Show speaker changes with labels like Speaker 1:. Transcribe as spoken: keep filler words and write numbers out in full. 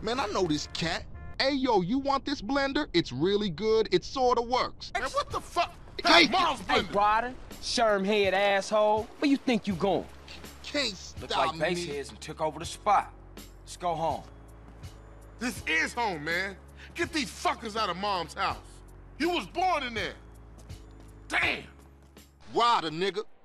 Speaker 1: Man, I know this cat. Hey, yo, you want this blender? It's really good. It sorta works.
Speaker 2: Man, what the fuck?
Speaker 1: Hey,
Speaker 2: Mom's
Speaker 3: Hey,
Speaker 2: blender.
Speaker 3: Ryder, sherm head asshole, where you think you going?
Speaker 1: Can't
Speaker 3: Look
Speaker 1: stop
Speaker 3: like base
Speaker 1: me.
Speaker 3: heads and took over the spot. Let's go home.
Speaker 2: This is home, man. Get these fuckers out of Mom's house. You was born in there. Damn.
Speaker 1: Ryder, nigga.